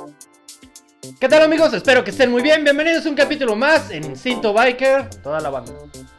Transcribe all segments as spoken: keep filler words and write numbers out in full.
¿Qué tal, amigos? Espero que estén muy bien. Bienvenidos a un capítulo más en Instinto Biker con toda la banda.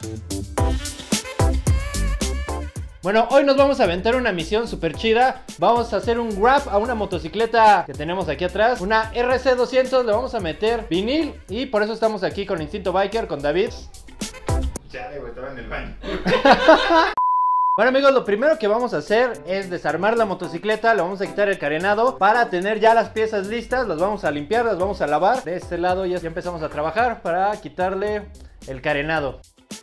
Bueno, hoy nos vamos a aventar una misión súper chida. Vamos a hacer un grab a una motocicleta que tenemos aquí atrás, una R C doscientos. Le vamos a meter vinil y por eso estamos aquí con Instinto Biker, con David. Chale, güey, estaba en el baño. Bueno, amigos, lo primero que vamos a hacer es desarmar la motocicleta. Le vamos a quitar el carenado para tener ya las piezas listas. Las vamos a limpiar, las vamos a lavar. De este lado ya empezamos a trabajar para quitarle el carenado.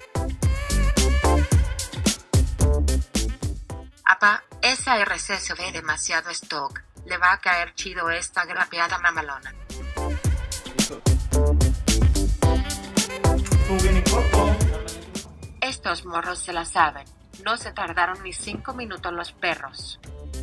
Apa, esa R C se ve demasiado stock. Le va a caer chido esta grapeada mamalona. Estos morros se la saben. No se tardaron ni cinco minutos los perros.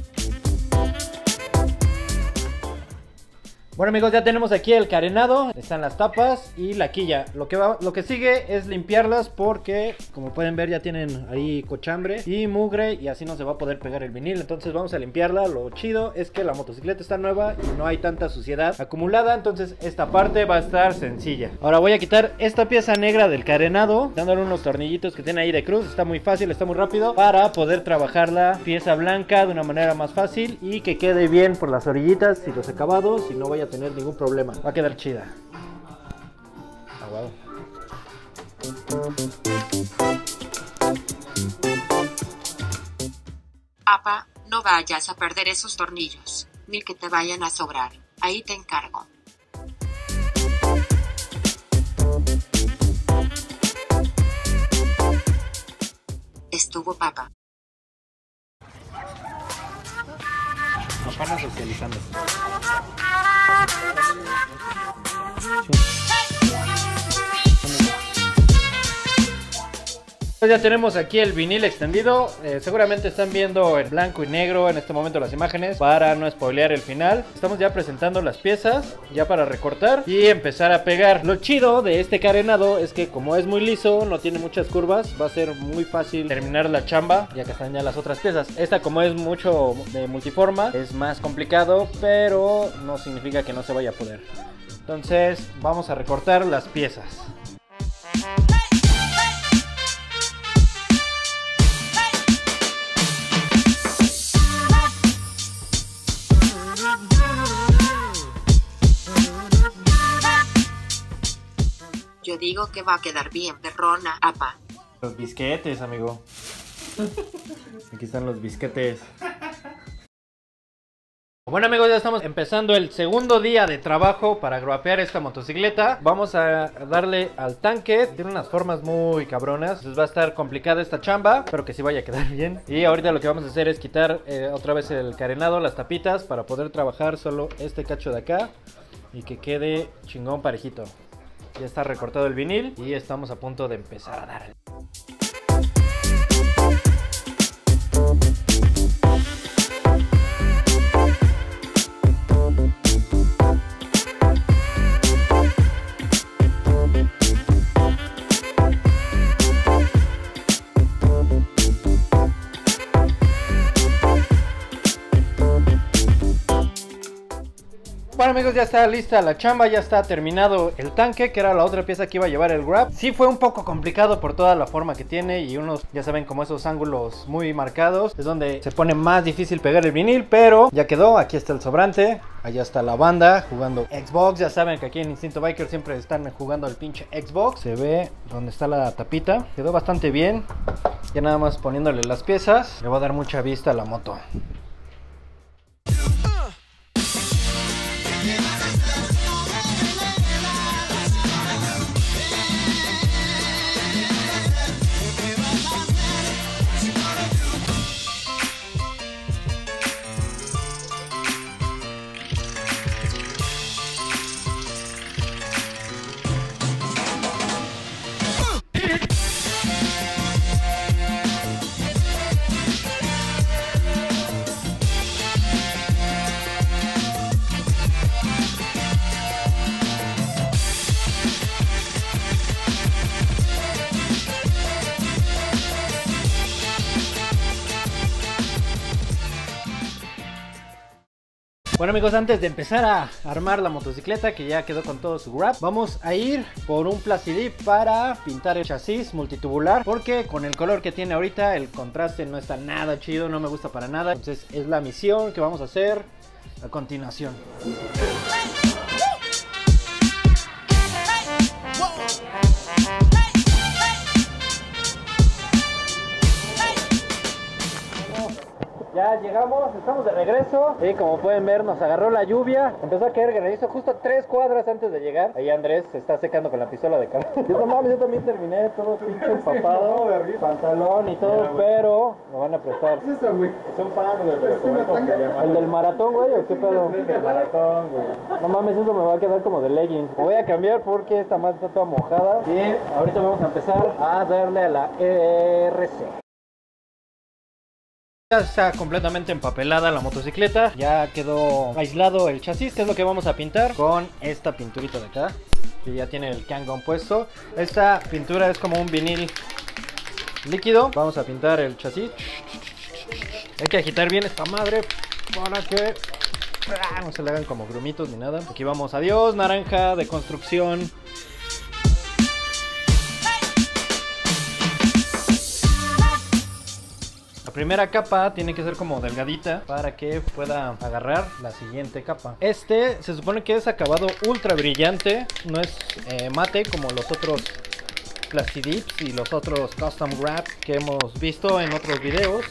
Bueno, amigos, ya tenemos aquí el carenado, están las tapas y la quilla. Lo que, va, lo que sigue es limpiarlas porque, como pueden ver, ya tienen ahí cochambre y mugre y así no se va a poder pegar el vinil. Entonces vamos a limpiarla. Lo chido es que la motocicleta está nueva y no hay tanta suciedad acumulada, entonces esta parte va a estar sencilla. Ahora voy a quitar esta pieza negra del carenado, dándole unos tornillitos que tiene ahí de cruz. Está muy fácil, está muy rápido para poder trabajar la pieza blanca de una manera más fácil y que quede bien por las orillitas y los acabados y no vaya a tener ningún problema. Va a quedar chida. Aguado. Apa, no vayas a perder esos tornillos, ni que te vayan a sobrar. Ahí te encargo. Estuvo papa. Papá socializando. Ya tenemos aquí el vinil extendido. eh, Seguramente están viendo en blanco y negro en este momento las imágenes para no spoilear el final. Estamos ya presentando las piezas ya para recortar y empezar a pegar. Lo chido de este carenado es que como es muy liso, no tiene muchas curvas, va a ser muy fácil terminar la chamba ya que están ya las otras piezas. Esta, como es mucho de multiforma, es más complicado, pero no significa que no se vaya a poder. Entonces vamos a recortar las piezas. Yo digo que va a quedar bien, perrona, apa. Los bisquetes, amigo. Aquí están los bisquetes. Bueno, amigos, ya estamos empezando el segundo día de trabajo para grapear esta motocicleta. Vamos a darle al tanque. Tiene unas formas muy cabronas. Entonces va a estar complicada esta chamba. Espero que sí vaya a quedar bien. Y ahorita lo que vamos a hacer es quitar eh, otra vez el carenado, las tapitas, para poder trabajar solo este cacho de acá y que quede chingón parejito. Ya está recortado el vinil y estamos a punto de empezar a darle. Bueno, amigos, ya está lista la chamba, ya está terminado el tanque, que era la otra pieza que iba a llevar el grab. Sí fue un poco complicado por toda la forma que tiene y unos, ya saben, como esos ángulos muy marcados, es donde se pone más difícil pegar el vinil, pero ya quedó. Aquí está el sobrante, allá está la banda jugando Xbox. Ya saben que aquí en Instinto Biker siempre están jugando el pinche Xbox. Se ve donde está la tapita, quedó bastante bien. Ya nada más poniéndole las piezas, le va a dar mucha vista a la moto. Bueno amigos, antes de empezar a armar la motocicleta que ya quedó con todo su wrap, vamos a ir por un Plastidip para pintar el chasis multitubular, porque con el color que tiene ahorita el contraste no está nada chido, no me gusta para nada. Entonces es la misión que vamos a hacer a continuación. Ya llegamos, estamos de regreso y como pueden ver nos agarró la lluvia, empezó a caer granizo justo tres cuadras antes de llegar. Ahí Andrés se está secando con la pistola de calor. Yo no mames, yo también terminé todo pinche empapado, pantalón y todo, yeah, pero me van a prestar. ¿Qué es eso, güey? Es un pan, güey, pero ¿cómo se llama? ¿El del maratón, güey, o qué pedo? El del maratón, güey. No mames, eso me va a quedar como de leggings. Me voy a cambiar porque esta madre está toda mojada y ahorita vamos a empezar a darle a la R C. Ya está completamente empapelada la motocicleta, ya quedó aislado el chasis, que es lo que vamos a pintar con esta pinturita de acá, que ya tiene el Kangon puesto. Esta pintura es como un vinil líquido. Vamos a pintar el chasis. Hay que agitar bien esta madre para que no se le hagan como grumitos ni nada. Aquí vamos, adiós naranja de construcción. La primera capa tiene que ser como delgadita para que pueda agarrar la siguiente capa. Este se supone que es acabado ultra brillante, no es eh, mate como los otros Plastidips y los otros custom wrap que hemos visto en otros videos.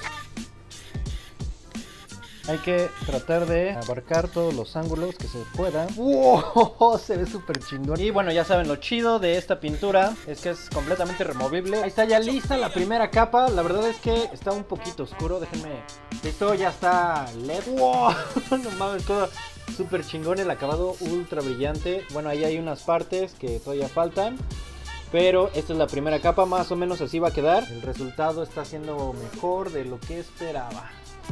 Hay que tratar de abarcar todos los ángulos que se puedan. ¡Wow! Se ve súper chingón. Y bueno, ya saben, lo chido de esta pintura es que es completamente removible. Ahí está ya lista la primera capa. La verdad es que está un poquito oscuro. Déjenme... Esto ya está L E D. ¡Wow! No mames, todo súper chingón. El acabado ultra brillante. Bueno, ahí hay unas partes que todavía faltan, pero esta es la primera capa. Más o menos así va a quedar. El resultado está siendo mejor de lo que esperaba.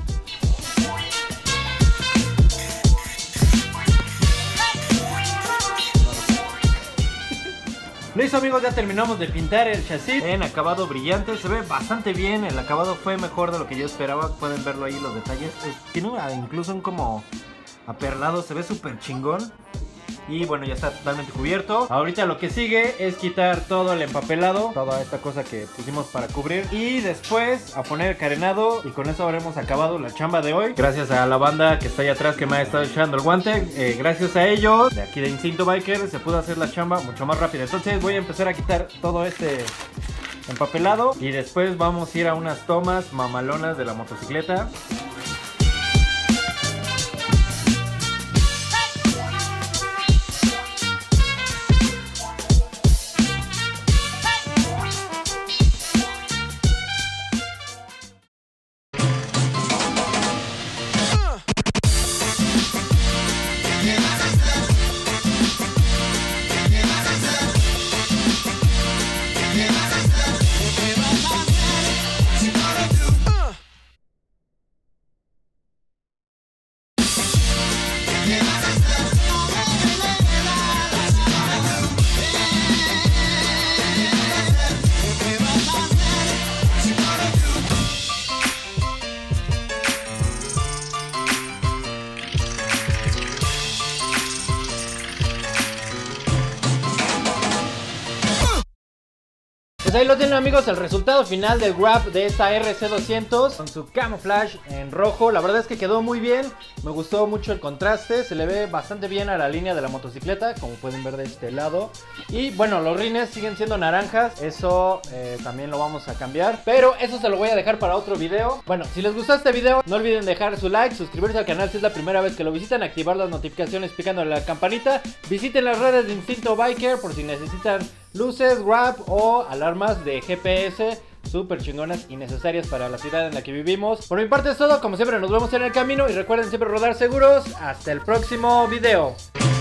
Listo amigos, ya terminamos de pintar el chasis en acabado brillante. Se ve bastante bien, el acabado fue mejor de lo que yo esperaba. Pueden verlo ahí los detalles. Tiene una, incluso un como aperlado, se ve súper chingón. Y bueno, ya está totalmente cubierto. Ahorita lo que sigue es quitar todo el empapelado, toda esta cosa que pusimos para cubrir, y después a poner el carenado. Y con eso habremos acabado la chamba de hoy. Gracias a la banda que está ahí atrás que me ha estado echando el guante. eh, Gracias a ellos, de aquí de Instinto Biker, se pudo hacer la chamba mucho más rápida. Entonces voy a empezar a quitar todo este empapelado y después vamos a ir a unas tomas mamalonas de la motocicleta. Pues ahí lo tienen amigos, el resultado final del wrap de esta R C doscientos con su camouflage en rojo. La verdad es que quedó muy bien, me gustó mucho el contraste, se le ve bastante bien a la línea de la motocicleta, como pueden ver de este lado. Y bueno, los rines siguen siendo naranjas, eso eh, también lo vamos a cambiar, pero eso se lo voy a dejar para otro video. Bueno, si les gustó este video, no olviden dejar su like, suscribirse al canal si es la primera vez que lo visitan, activar las notificaciones picándole a la campanita. Visiten las redes de Instinto Biker por si necesitan luces, wrap o alarmas de G P S súper chingonas y necesarias para la ciudad en la que vivimos. Por mi parte es todo, como siempre nos vemos en el camino y recuerden siempre rodar seguros. Hasta el próximo video.